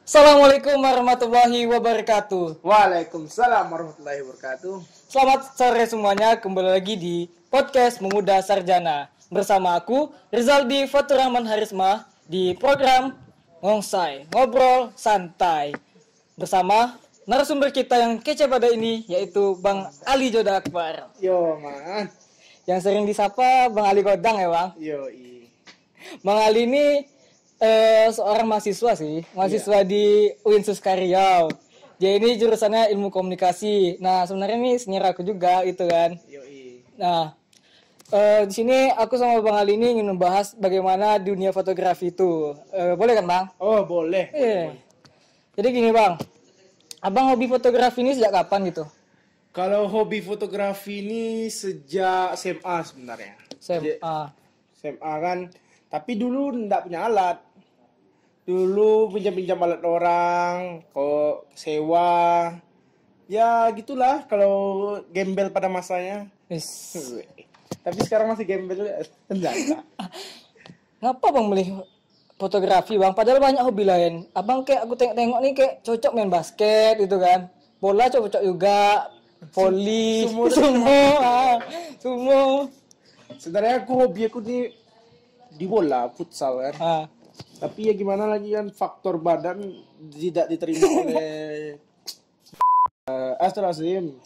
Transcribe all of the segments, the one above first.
Assalamualaikum warahmatullahi wabarakatuh. Waalaikumsalam warahmatullahi wabarakatuh. Selamat sore semuanya, kembali lagi di podcast Memuda Sarjana bersama aku Rizaldi Faturrahman Harisma di program Ngongsai Ngobrol Santai bersama narasumber kita yang kece pada ini yaitu Bang Ali Joda Akbar. Yo man. Yang sering disapa Bang Ali Godang ya Bang. Bang Ali ini seorang mahasiswa di UIN Suskaryau. Dia ini jurusannya ilmu komunikasi. Nah sebenarnya ini senior aku juga gitu kan. Nah di sini aku sama Bang Ali ini ingin membahas bagaimana dunia fotografi itu. Boleh kan Bang? Oh boleh. Jadi gini Bang, Abang hobi fotografi ini sejak kapan gitu? Kalau hobi fotografi ini sejak SMA sebenarnya. SMA kan. Tapi dulu enggak punya alat. Dulu pinjam-pinjam alat orang, kok sewa. Ya gitulah kalau gembel pada masanya. Tapi sekarang masih gembel juga. Enggak. Ngapa Bang milih fotografi Bang? Padahal banyak hobi lain. Abang kayak aku tengok-tengok nih kayak cocok main basket gitu kan. Bola cocok juga. Voli, sumo. Sebenarnya hobi aku nih di bola, futsal kan. Tapi ya gimana lagi kan faktor badan tidak diterima oleh Astagfirullahaladzim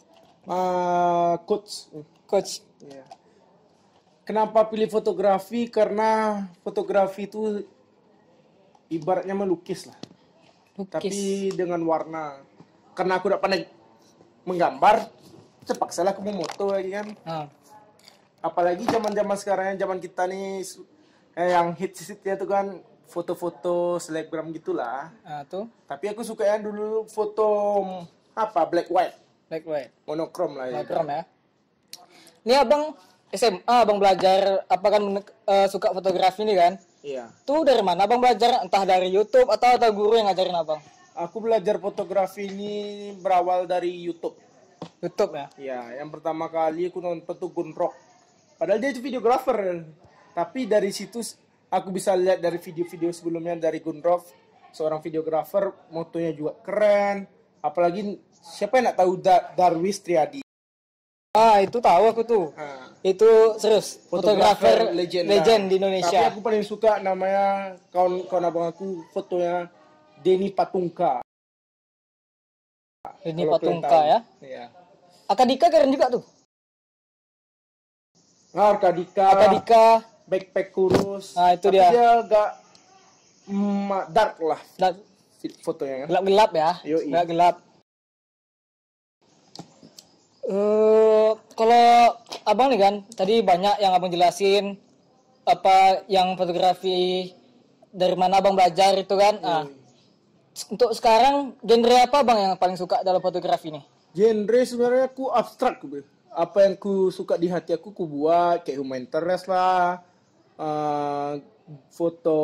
coach. Ya. Kenapa pilih fotografi? Karena fotografi itu ibaratnya melukis lah. Tapi dengan warna. Karena aku udah pandai menggambar, terpaksalah aku memoto lagi kan. Apalagi zaman sekarang, zaman kita nih yang hits-hitsnya itu kan foto-foto selebgram gitulah. Tapi aku sukanya dulu foto black white, monokrom lah. Monokrom ya. Ini abang SMA, abang belajar apa kan suka fotografi ini kan? Iya. Tuh dari mana abang belajar? Entah dari YouTube atau ada guru yang ngajarin abang? Aku belajar fotografi ini berawal dari YouTube. YouTube ya? Iya, yang pertama kali aku nonton tuh Gunrock. Padahal dia itu videografer. Tapi dari situ aku bisa lihat dari video-video sebelumnya dari Gunrock, seorang videografer, motonya juga keren. Apalagi siapa yang nak tahu Darwis Triadi? Itu tahu aku tuh. Itu serius fotografer legend di Indonesia. Tapi aku paling suka namanya kawan abang aku, fotonya Denny Patungka. Denny Patungka ya? Iya. Akadika keren juga tuh. Akadika. Backpack kurus. Itu tapi dia. Dia agak dark lah fotonya kan. Gelap-gelap ya. Nggak gelap. Kalau abang nih kan, tadi banyak yang abang jelasin apa yang fotografi dari mana abang belajar itu kan. Untuk sekarang genre apa bang yang paling suka dalam fotografi nih? Genre sebenarnya aku abstrak. Apa yang ku suka di hati aku buat kayak human interest lah. Foto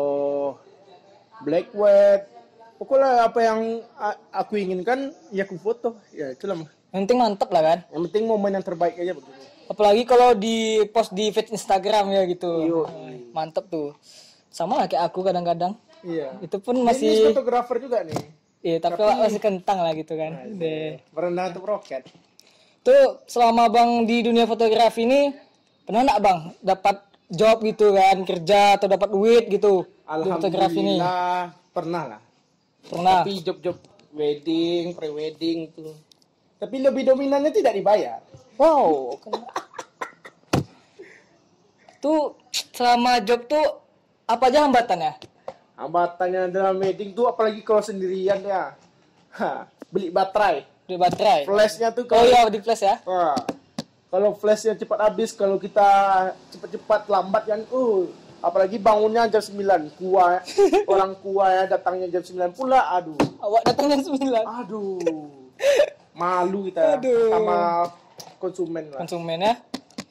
black white, pokoknya apa yang aku inginkan ya aku foto, ya itulah. Yang penting mantep lah kan, yang penting momen yang terbaik aja begitu. Apalagi kalau di post di feed Instagram ya gitu. Mantep tuh, sama lah kayak aku kadang-kadang. Iya, itu pun masih ini fotografer juga nih. Iya, tapi masih kentang lah gitu kan. Merendah untuk roket. Tuh selama bang di dunia fotografi ini pernah nggak bang dapat job gitu kan, kerja atau dapat duit gitu? Alhamdulillah pernah lah. Tapi job wedding, pre-wedding tuh. Tapi lebih dominannya tidak dibayar. Wow. Tuh selama job tuh apa aja hambatannya? Hambatannya dalam wedding tuh apalagi kalau sendirian ya. Beli baterai. Flashnya tuh di flash ya. Kalau flashnya cepat habis, kalau kita cepat-cepat lambat kan, apalagi bangunnya jam 9, orang ya datangnya jam 9 pula, aduh. Awak datang jam 9? Aduh, malu kita sama konsumen lah. Konsumen ya.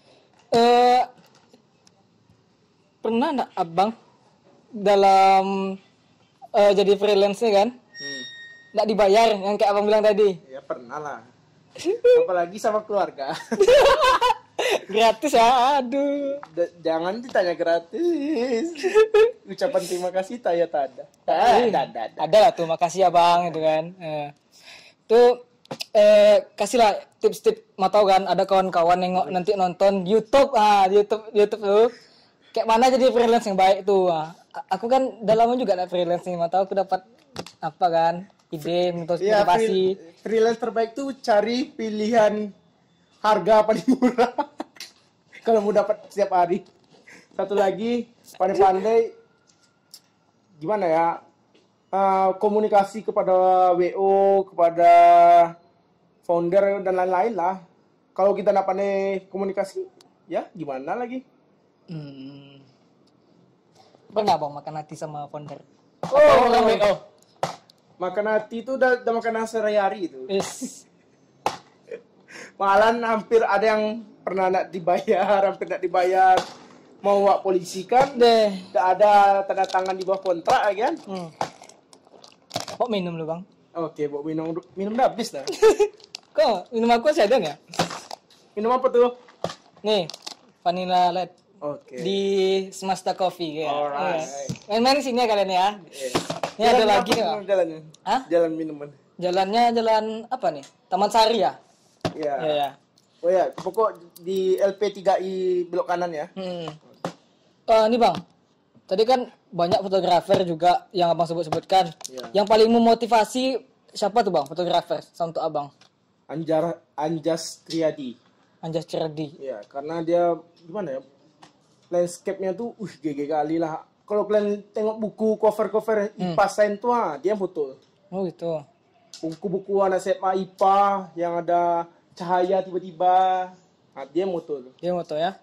Pernah nggak abang dalam jadi freelance kan? Nggak dibayar, yang kayak abang bilang tadi? Ya pernah lah. Apalagi sama keluarga. Gratis ya, aduh. Jangan ditanya gratis. Ucapan terima kasih tak ya tak ada. Ada lah tuh, makasih ya bang, gitu kan. Tuh kasihlah tips-tips, mau tahu kan ada kawan-kawan yang nanti nonton YouTube tuh kayak mana jadi freelance yang baik tuh. Aku kan udah lama juga ada freelance nih, mau tahu aku dapat apa kan ide motivasi. Freelance terbaik tuh cari pilihan harga paling murah. Kalau mau dapat setiap hari. Satu lagi pandai-pandai gimana ya, komunikasi kepada WO, kepada founder dan lain-lain lah. Kalau kita nggak pandai komunikasi, ya gimana lagi? Pernah bang makan hati sama founder? Orang WO. Makan hati itu udah makanan sehari-hari itu. Yes. Malah hampir ada yang pernah nak dibayar, hampir nak dibayar. Mau wak polisi kan deh, tidak ada tanda tangan di bawah kontrak kan. Kok minum lu bang? Oke, bawa minum udah habis dah. Kok minum aku masih ada nggak? Minum apa tuh? Nih, vanilla latte. Oke. Di Smasta Coffee ya. Alright. Main-main sini ya kalian ya. Ini ada lagi nih bang. Jalannya? Hah? Jalan minuman. Jalannya jalan apa nih? Taman Sari ya? Iya. Iya. Oh ya, pokok di LP3I belok kanan ya. Ini bang, tadi kan banyak fotografer juga yang abang sebutkan. Yang paling memotivasi siapa tuh bang, fotografer untuk abang? Anjas Triadi. Anjas Triadi. Ya, karena dia gimana ya, landscape-nya tuh, GG kali lah. Kalau kalian tengok buku cover-cover IPA Sain tuh, dia foto. Oh gitu. Buku-buku anak SMA IPA yang ada cahaya tiba-tiba, dia moto tuh. Dia moto ya.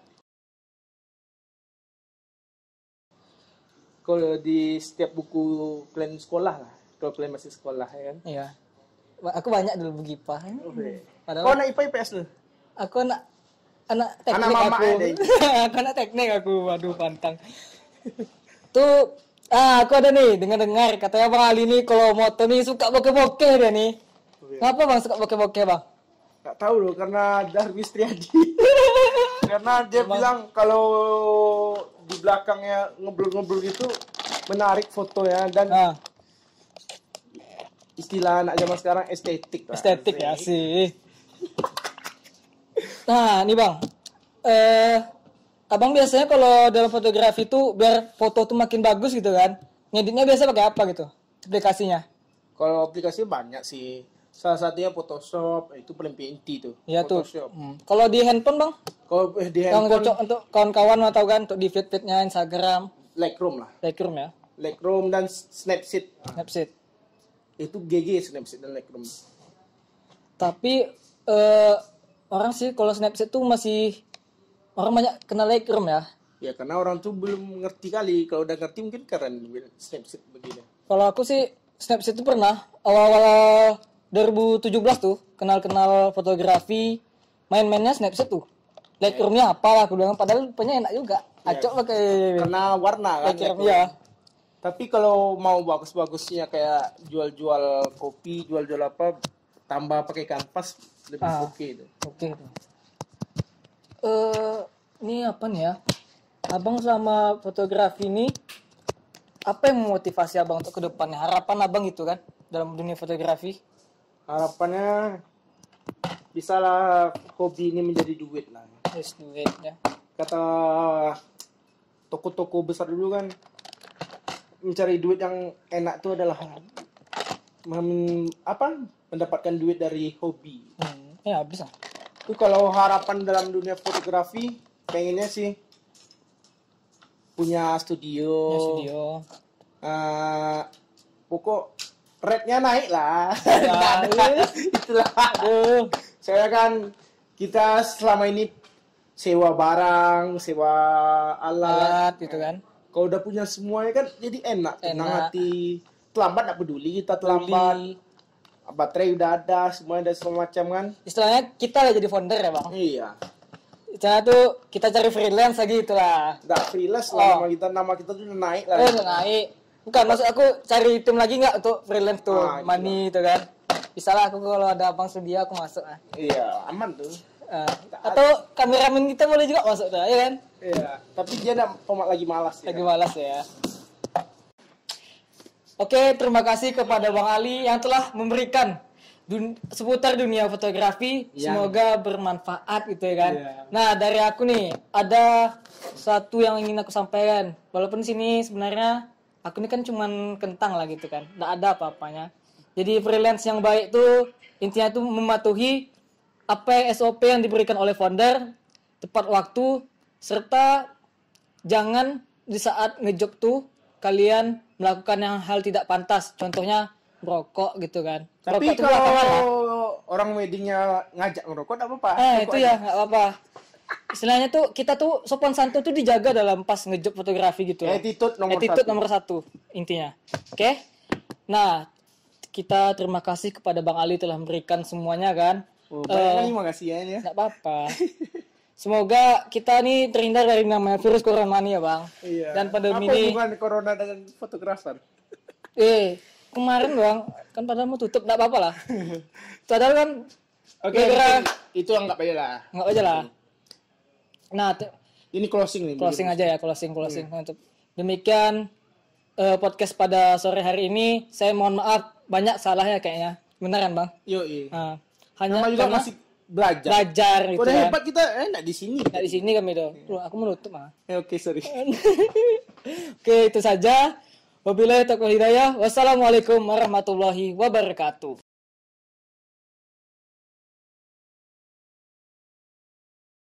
Kalau di setiap buku kalian sekolah lah, kalau kalian masih sekolah ya kan. Iya. Aku banyak dulu buku IPA. Kau anak IPA IPS lu? Aku anak teknik mama aku. Aku anak teknik aku. Waduh pantang. Tuh aku ada nih dengar katanya Bang Ali nih kalau moto nih suka bokeh-bokeh dia nih. Kenapa Bang suka bokeh-bokeh Bang? Gak tahu loh, karena Darwis Triadi. Karena dia bilang kalau di belakangnya ngobrol-ngobrol gitu menarik foto ya, dan istilah anak zaman sekarang estetik lah. Estetik ya sih. Nah nih Bang, abang biasanya kalau dalam fotografi tuh biar foto tuh makin bagus gitu kan, ngeditnya biasa pakai apa gitu aplikasinya? Kalau aplikasi banyak sih. Salah satunya Photoshop, itu paling inti tuh. Iya tuh. Photoshop. Kalau di handphone Bang? Kalau di yang handphone cocok untuk kawan-kawan mau tahu kan, untuk di feed-feednya Instagram. Lightroom lah. Lightroom ya. Lightroom dan Snapseed. Snapseed. Itu GG Snapseed dan Lightroom. Tapi orang sih kalau Snapseed tuh masih orang banyak kenal Lightroom ya. Ya karena orang tuh belum ngerti kali. Kalau udah ngerti mungkin keren Snapseed begini. Kalau aku sih Snapseed itu pernah awal-awal 2017 tuh kenal fotografi, main-mainnya Snapseed tuh. Lightroom-nya apa lah aku bilang, padahal punya enak juga. Acok pakai karena warna kan. Lightroom ya. Tapi kalau mau bagus-bagusnya kayak jual-jual kopi, jual-jual apa, tambah pakai kanvas lebih oke itu. Oke. Ini apa nih ya? Abang selama fotografi ini apa yang memotivasi abang untuk kedepannya? Harapan abang gitu kan dalam dunia fotografi? Harapannya bisalah hobi ini menjadi duit lah. Yes, duit ya. Kata toko-toko besar dulu kan, mencari duit yang enak itu adalah mendapatkan duit dari hobi. Ya bisa. Itu kalau harapan dalam dunia fotografi pengennya sih punya studio. Pokok rate-nya naik lah. Itulah. Saya kan kita selama ini sewa barang, sewa alat gitu kan. Kalau udah punya semuanya kan jadi enak. Tenang hati. Terlambat gak peduli, kita terlambat. Baterai udah ada, semuanya ada semua macam kan. Istilahnya kita lah jadi founder ya Bang. Iya. Istilahnya tuh kita cari freelance lagi itulah. Nggak freelance lah nama kita tuh udah naik lah. Udah naik. Bukan, maksud aku cari tim lagi nggak untuk freelance tuh, money itu kan. Bisa lah aku kalau ada abang sedia aku masuk lah. Iya, aman tuh. Atau kameramen kita boleh juga masuk tuh, ya kan? Iya, tapi dia lagi malas. Lagi malas ya. Oke, terima kasih kepada Bang Ali yang telah memberikan seputar dunia fotografi. Semoga bermanfaat gitu ya kan. Nah, dari aku nih ada satu yang ingin aku sampaikan. Walaupun sini sebenarnya aku ini kan cuman kentang lah gitu kan. Nggak ada apa-apanya. Jadi freelance yang baik tuh intinya tuh mematuhi apa SOP yang diberikan oleh founder, tepat waktu, serta jangan di saat ngejob tuh kalian melakukan yang hal tidak pantas. Contohnya merokok gitu kan. Tapi kalau orang weddingnya ngajak ngerokok enggak apa-apa. Itu ya enggak apa-apa. Istilahnya tuh kita tuh sopan santun tuh dijaga dalam pas ngejob fotografi gitu ya. Attitude nomor satu intinya. Oke? Nah, kita terima kasih kepada Bang Ali telah memberikan semuanya kan. Terima kasih ya. Enggak apa-apa. Semoga kita nih terhindar dari namanya virus corona nih ya Bang. Iya. Dan pandemi apa ini. Apa hubungan corona dengan fotografer? Kemarin Bang, kan padahal mau tutup, enggak apa-apa lah. Padahal kan itu anggap aja lah. Anggap aja lah. Nah, ini closing nih. Closing aja ya, closing. Untuk demikian podcast pada sore hari ini, saya mohon maaf banyak salahnya kayaknya. Beneran Bang? Yoi. Hanya juga masih belajar gitu udah kan. Hebat kita enggak di sini. Enggak di sini kami tuh. Aku menutup mah. Oke, sorry. Oke, itu saja. Wabillahi taufiq wal hidayah. Wassalamualaikum warahmatullahi wabarakatuh.